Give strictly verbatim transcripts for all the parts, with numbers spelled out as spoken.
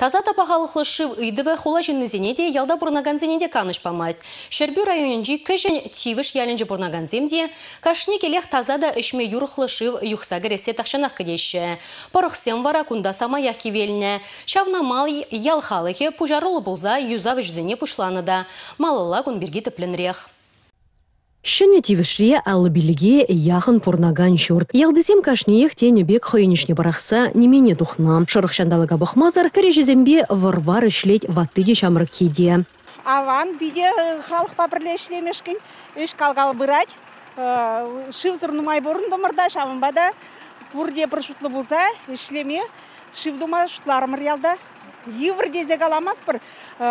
Таза тапағалықлы шыв үйдіві хула жыннызенеде ялда бұрнаганзенеде каныш памаст. Шербю районенжі кішін тивіш ялінжі бұрнаганземде, кашны келех тазада ішме юрықлы шыв юқса гіресе тақшанақ кедеші. Порықсем вара кунда сама яқивеліне. Шавна мал ялхалығы пужарылы болза юзавыш зене пушланыда. Малыла күн бірге тіпленрех. Шыны тивішре алы біліге яғын порнаган шурт. Ялдызем кашниех тені бек хойнишне барақса немене тухна. Шырықшандалыға бақмазар кәрежезембе варвар ішлет ваттыде шамрық кейде. Аван биде халық папірле ішлемешкін, үш қалғалы бұрать. Шывзыр нумай бұрынды мұрда шавынбада. Бұрде бір шутлы болса, ішлеме, шывдумай шутларымыр ялда. Евір дезек аламас бір...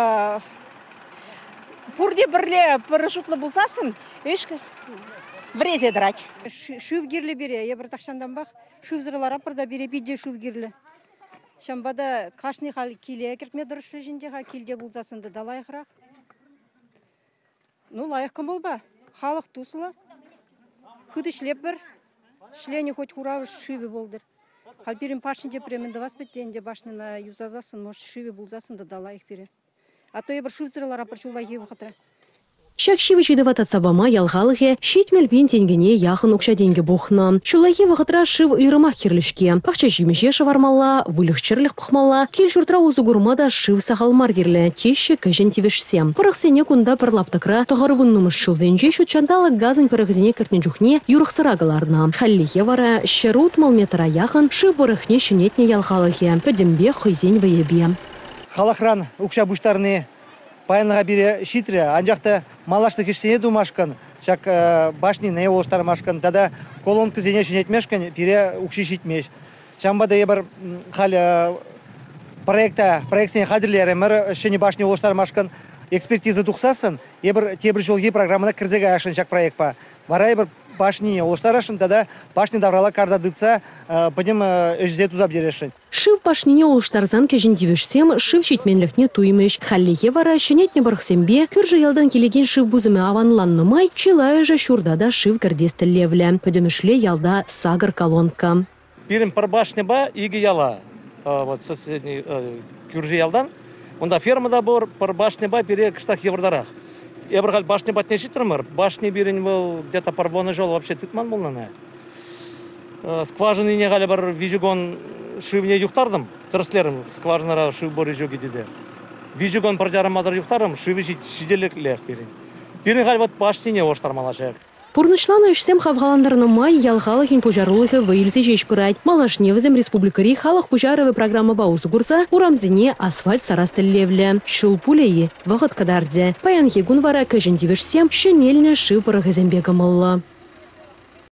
Пурде бірле пырышутлы болсасын, ешкі врезе драть. Шыв кирлі бере, я бір тақшандан бақ, шыв зырлар апырда бере биде шыв кирлі. Шамбада қашны қал келе кіртме дұрышы жінде қа келде болсасынды далайықырақ. Ну, лайық кім бол ба? Халық тусылы. Хүді шлеп бір, шлені хоть хурауы шывы болдыр. Қал берін пашынде пременді васпеттенде башнына юзазасын, может шывы болсасынды далайық бере. А то я бір шывзырлар апырчула еу қытыры. Шакшивы чидыват сабама ялғалығы шетмел вен тенгене яхын ұқша денге бұқна. Шулайы вғытра шыв үйрымақ керлішке. Пақча жемеше шавармалла, вылықчырлық пұқмалла, кел жұртра өзі ғұрмада шыв сағалмар керлі, теші кәжен тевішсем. Пырықсене күнда пырлаптықра тұғырывын нұмыш шылзенже шутчандалы газын пырықзіне кіртне жүхне юрықсырағыларна. Халлихе вара шырут малметра яхын шыв вырықне шынетне ялғалығы. Пөдембе хойзен вайебе. Халахран укша буштарны паянға бире шитре, анжақта малашты кештене думашкан, шак башни не олыштармашкан, тада колонка зене шинетмешкан, бире укши шитмеш. Шамбада ебір хал проекта, проектсене хадірлері мір шыне башни олыштармашкан, экспертиза тухсасын, ебір тебір жолги программада кірзеге ашын шак проектпа. Вара ебір башни олыштарашын, тада башни даврала кардадыца, бұдым өжзе тузап дерешін. Шыв башнине олыштарзан кежін девішсем, шыв шетменлікне туймеш. Халлихе вара шынетне барықсембе, күржі елдан келеген шыв бузыме аванланнымай, чилайы жа шурдада шыв кірдесті левлі. Пөдемішле ялда сагыр колонка. Бірін пар башны ба, игі яла, вот соседний күржі елдан. Онда фермада бар, пар башны ба, бере кыштақ еврдарақ. Ебірғал башны бат не житрымыр, башны бірін был где-то парвоны жол вообще тытман болнаны. Скважины не галі бір вижигон шывне юқтардым, тырыслерім скважинара шыв бори жоги дезе. Вижигон паржарым мадыр юқтарым, шывы шиделік лех берін. Бірін галі вот башныне оштармалашек. Пурнышланы ішсем хавғаландарына май ялғалығын пужарулығы вайлзе жеш пырайт. Малашневізім республикари халық пужаровы программа баузы курса урамзіне асфальт сарасты левлі. Шыл пулейі вағыт кадарде. Паян егун вара көжін девішсем шынеліне шыв пырығы зәмбегі мылла.